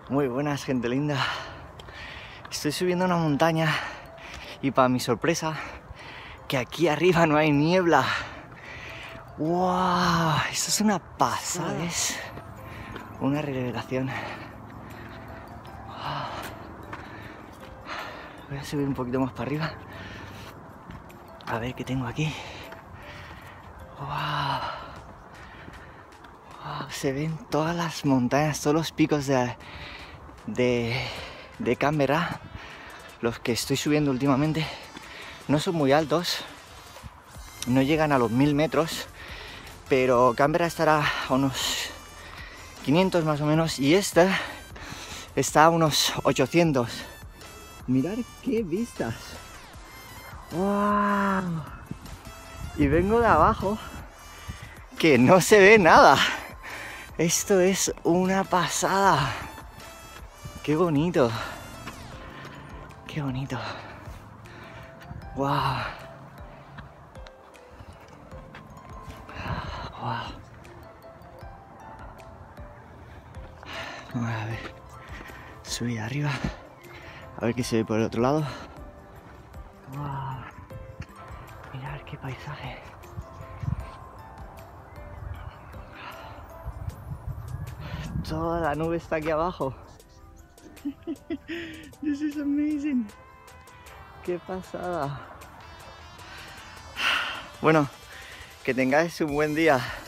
Muy buenas, gente linda. Estoy subiendo una montaña y para mi sorpresa, que aquí arriba no hay niebla. ¡Wow! Esto es una pasada, es una revelación. Voy a subir un poquito más para arriba. A ver qué tengo aquí. ¡Wow! ¡Wow! Se ven todas las montañas, todos los picos de Canberra. Los que estoy subiendo últimamente no son muy altos, no llegan a los 1000 metros, pero Canberra estará a unos 500 más o menos y esta está a unos 800. Mirad qué vistas. ¡Wow! Y vengo de abajo que no se ve nada. Esto es una pasada. Qué bonito. Qué bonito. ¡Wow! ¡Wow! Vamos a ver. Subir arriba. A ver qué se ve por el otro lado. ¡Wow! Mirad qué paisaje. Toda la nube está aquí abajo. This is amazing. Qué pasada. Bueno, que tengáis un buen día.